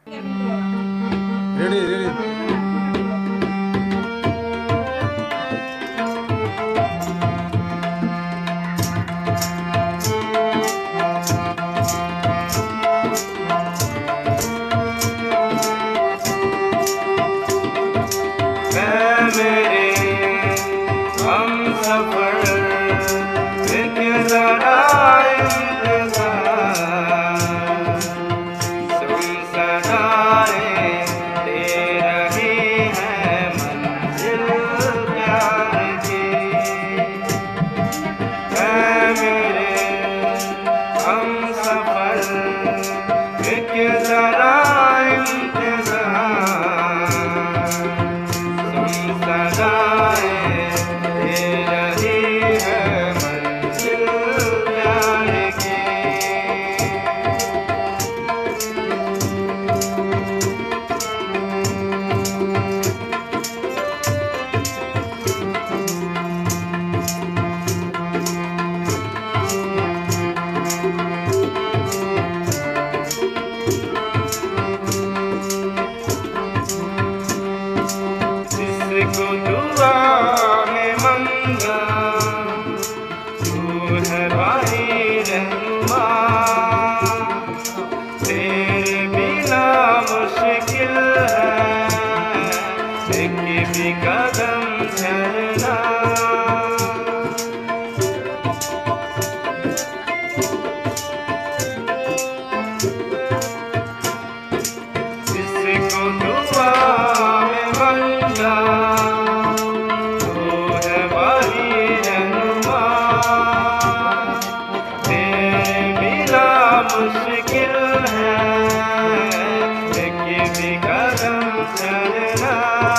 Ready ready. मेरे हमसफर एक ज़रा इंतज़ार, सुन सदाएं दे रही है मंजिल प्यार की। मेरे हमसफर एक ज़रा इंतज़ार, सदाएं दे रही है मंजिल प्यार की। जिसको दुआ में मंगा तू है भाई रहनुमा, तेरे बिना मुश्किल है एक भी कदम चलना। जिसको दुआ में मंगा तू है वही रहनुमा, तेरे बिना मुश्किल है एक भी कदम चलना।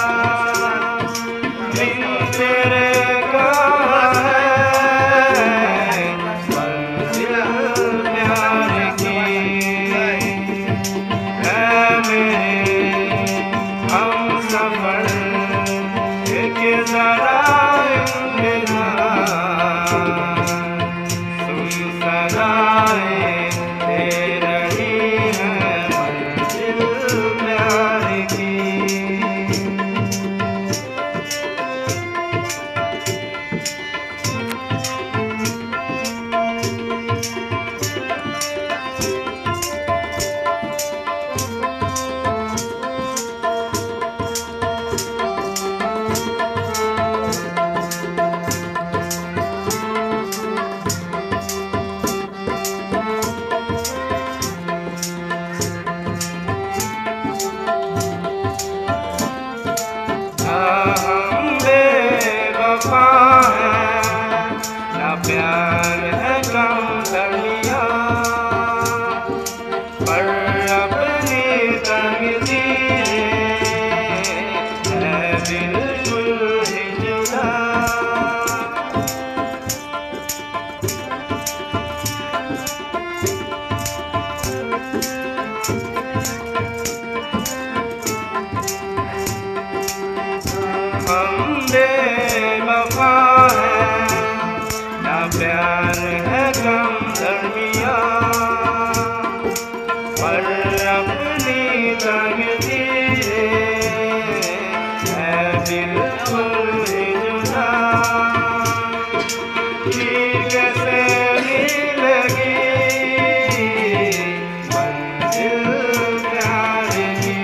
दिन तेरे का है मंजिल प्यार की। है मेरे हमसफर एक ज़रा इंतज़ार, सुन सदाएं दे रही है मंजिल प्यार की। हम बेवफा हैं, ना प्यार है कम दरिया, पर अपनी तकदीरें है बिल्कुल ही जुदा। हम बेवफा हैं, ना प्यार है कम दरमिया, पर अपनी तकदीरें है बिल्कुल ही जुदा। कैसे मिलेगी मंजिल प्यार की।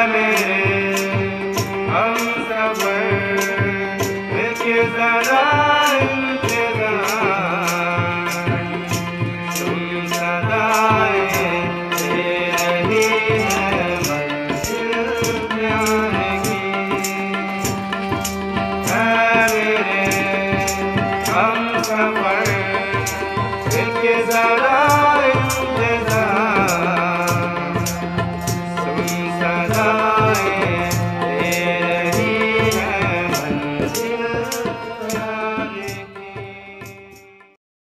हमसफर एक ज़रा